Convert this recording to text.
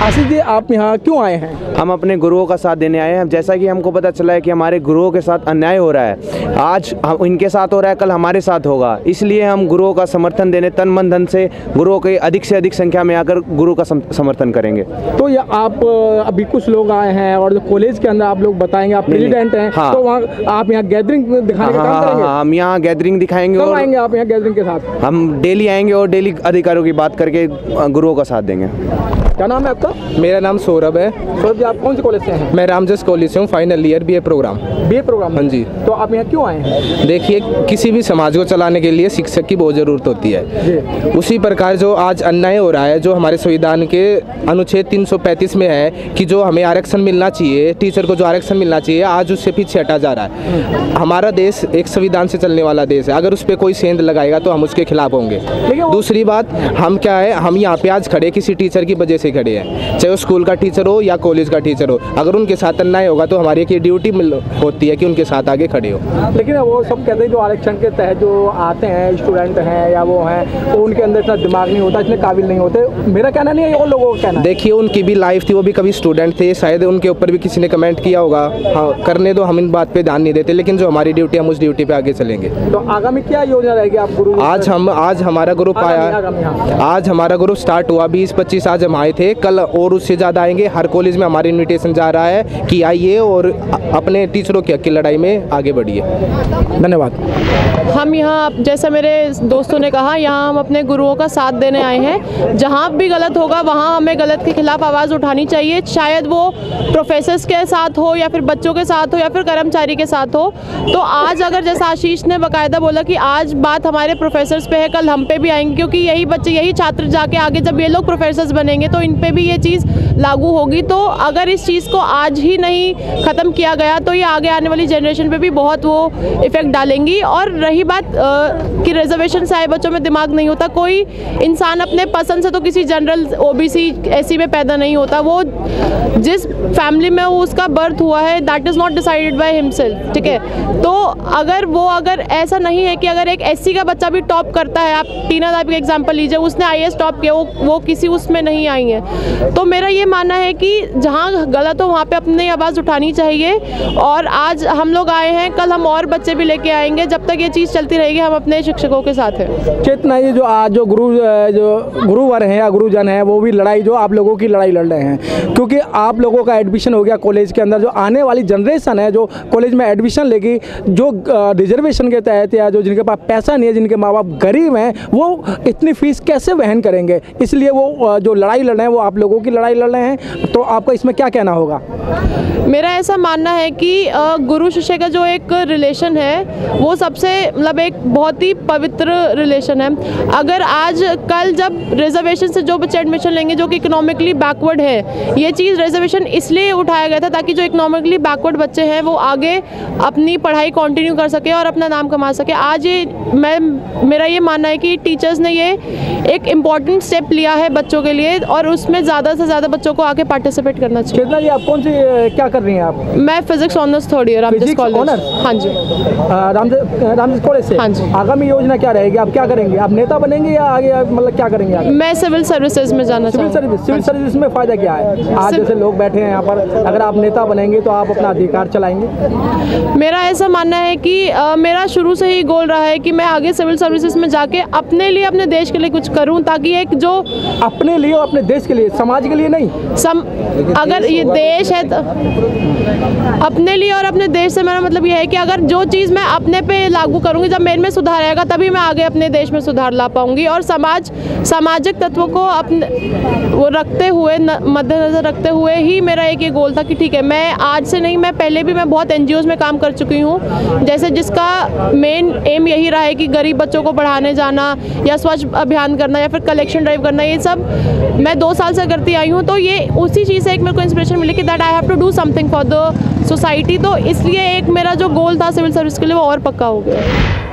आशीष जी, आप यहाँ क्यों आए हैं? हम अपने गुरुओं का साथ देने आए हैं। जैसा कि हमको पता चला है कि हमारे गुरुओं के साथ अन्याय हो रहा है, आज हम इनके साथ हो रहा है, कल हमारे साथ होगा, इसलिए हम गुरुओं का समर्थन देने तन मन धन से गुरुओं के अधिक से अधिक संख्या में आकर गुरु का समर्थन करेंगे। तो ये आप अभी कुछ लोग आए हैं और जो कॉलेज के अंदर आप लोग बताएंगे, आप प्रेसिडेंट हैं, हाँ। तो वहाँ आप यहाँ गैदरिंग दिखाने का काम करेंगे? हम यहाँ गैदरिंग दिखाएंगे। कब आएंगे आप यहाँ गैदरिंग के साथ? हम डेली आएंगे और डेली अधिकारियों की बात करके गुरुओं का साथ देंगे। क्या नाम है आपका? मेरा नाम सौरभ है। सौरभ जी, आप कौन से कॉलेज से हैं? मैं रामजस कॉलेज से हूँ, final year BA programme. BA programme? हाँ जी। तो आप यहाँ क्यों आए हैं? देखिए, किसी भी समाज को चलाने के लिए शिक्षक की बहुत ज़रूरत होती है। उसी प्रकार जो आज अन्याय हो रहा है, जो हमारे संविधान के अनुच्छेद 335 में है कि जो हमें आरक्षण मिलना चाहिए, टीचर को जो आरक्षण मिलना चाहिए, आज उससे पीछे हटा जा रहा है। हमारा देश एक संविधान से चलने वाला देश है, अगर उस पर कोई सेंध लगाएगा तो हम उसके खिलाफ होंगे। दूसरी बात, हम क्या है, हम यहाँ पे आज खड़े किसी टीचर की वजह से खड़े हैं, चाहे वो स्कूल का टीचर हो या कॉलेज का टीचर हो। अगर उनके साथ अन्याय होगा तो हमारी एक ड्यूटी होती है कि उनके साथ आगे खड़े हो। लेकिन वो सब कहते हैं जो आरक्षण के तहत जो आते हैं स्टूडेंट हैं या वो हैं, तो उनके अंदर इतना दिमाग नहीं होता, इतने काबिल नहीं होते। मेरा कहना नहीं है, और लोगों का कहना है। देखिए, उनकी भी लाइफ थी, वो भी कभी स्टूडेंट थे, शायद उनके ऊपर भी किसी ने कमेंट किया होगा। हाँ, करने दो, हम इन बात पे ध्यान नहीं देते, लेकिन जो हमारी ड्यूटी, हम उस ड्यूटी पे आगे चलेंगे। तो आगामी क्या योजना रहेगी आप गुरु? आज हमारा ग्रुप आया, आज हमारा ग्रुप स्टार्ट हुआ, 20-25 आज हम आए थे, कल और उससे ज़्यादा आएंगे। हर कॉलेज में हमारा इन्विटेशन जा रहा है कि आइए और अपने टीचरों की हक की लड़ाई में आगे बढ़िए। धन्यवाद। हम यहाँ, जैसा मेरे दोस्तों ने कहा, यहाँ हम अपने गुरुओं का साथ देने आए हैं। जहाँ भी गलत होगा वहाँ हमें गलत के खिलाफ आवाज़ उठानी चाहिए, शायद वो प्रोफेसर्स के साथ हो या फिर बच्चों के साथ हो या फिर कर्मचारी के साथ हो। तो आज अगर जैसा आशीष ने बाकायदा बोला कि आज बात हमारे प्रोफेसर्स पे है, कल हम पे भी आएंगे, क्योंकि यही बच्चे, यही छात्र जाके आगे जब ये लोग प्रोफेसर्स बनेंगे तो इन पे भी ये चीज़ लागू होगी। तो अगर इस चीज़ को आज ही नहीं ख़त्म किया गया तो ये आगे आने वाली जनरेशन पे भी बहुत वो इफ़ेक्ट डालेंगी। और रही बात कि रिजर्वेशन से आए बच्चों में दिमाग नहीं होता, कोई इंसान अपने पसंद से तो किसी जनरल ओबीसी एससी में पैदा नहीं होता। वो जिस फैमिली में वो उसका बर्थ हुआ है, that is not decided by himself, ठीक है। तो अगर ऐसा नहीं है कि अगर एक एससी का बच्चा भी टॉप करता है, आप टीना दाब का एग्जाम्पल लीजिए, उसने आईएएस टॉप किया, वो किसी उसमें नहीं आई है। तो मेरा ये मानना है कि जहाँ गलत हो वहाँ पे अपनी आवाज़ उठानी चाहिए। और आज हम लोग आए हैं, कल हम और बच्चे भी लेके आएंगे। जब तक ये चीज़ चलती रहेगी हम अपने शिक्षकों के साथ हैं। चेतना, ये जो आज जो गुरुवर हैं या गुरुजन हैं, वो भी लड़ाई, जो आप लोगों की लड़ाई लड़ रहे हैं, क्योंकि आप लोगों का एडमिशन हो गया कॉलेज के अंदर। जो आने वाली जनरेशन है जो कॉलेज में एडमिशन लेगी, जो रिजर्वेशन के तहत या जो जिनके पास पैसा नहीं है, जिनके माँ बाप गरीब हैं, वो इतनी फीस कैसे वहन करेंगे? इसलिए वो जो लड़ाई लड़ रहे हैं वो आप लोगों की लड़ाई लड़ रहे हैं। तो आपका इसमें क्या कहना होगा? मेरा ऐसा मानना है कि गुरु शिष्य का जो एक रिलेशन है वो सबसे मतलब एक बहुत ही पवित्र रिलेशन है। अगर आज कल जब रिजर्वेशन से जो बच्चे एडमिशन लेंगे जो कि इकोनॉमिकली बैकवर्ड है, ये चीज़ रिजर्वेशन इसलिए उठाया गया था ताकि जो इकोनॉमिकली बैकवर्ड बच्चे हैं वो आगे अपनी पढ़ाई कंटिन्यू कर सके और अपना नाम कमा सके। आज ये मेरा ये मानना है कि टीचर्स ने ये एक इम्पॉर्टेंट स्टेप लिया है बच्चों के लिए और उसमें ज़्यादा से ज़्यादा बच्चों को आगे पार्टिसिपेट करना चाहिए। चेतना जी, आप कौन सी क्या कर रही हैं आप? मैं physics honours third year Ramjas college. हाँ जी, रामजस कॉलेज से। हाँ जी। आगामी योजना क्या रहेगी? आप क्या करेंगे? आप नेता बनेंगे या आगे मतलब क्या करेंगे आगे? मैं सिविल सर्विसेज में जाना चाहूँगी। सिविल सर्विस में फ़ायदा क्या है? आज जैसे लोग बैठे हैं यहाँ पर, अगर आप नेता बनेंगे तो आप अपना अधिकार चलाएंगे? मेरा ऐसा मानना है कि मेरा शुरू से ही गोल रहा है कि मैं आगे सिविल सर्विसेज में जाके अपने लिए, अपने देश के लिए कुछ करूं, ताकि एक जो अपने लिए और अपने देश के लिए, समाज के लिए नहीं, अगर ये देश है तो अपने लिए और अपने देश से मेरा मतलब ये है कि अगर जो चीज़ मैं अपने पे लागू करूंगी, जब मेरे में सुधार आएगा तभी मैं आगे अपने देश में सुधार ला पाऊंगी। और सामाजिक तत्वों को अपने वो रखते हुए, मद्देनजर रखते हुए ही मेरा एक ये गोल था कि ठीक है, मैं आज से नहीं, मैं पहले भी मैं बहुत NGOs में काम कर चुकी हूँ, जैसे जिसका मेन एम यही रहा है कि गरीब बच्चों को पढ़ाने जाना या स्वच्छ अभियान करना या फिर कलेक्शन ड्राइव करना, ये सब मैं 2 साल से करती आई हूँ। तो ये उसी चीज़ से एक मेरे को इंस्पिरेशन मिली कि that I have to do something for the society. तो इसलिए एक मेरा जो गोल था सिविल सर्विस के लिए वो और पक्का हो गया।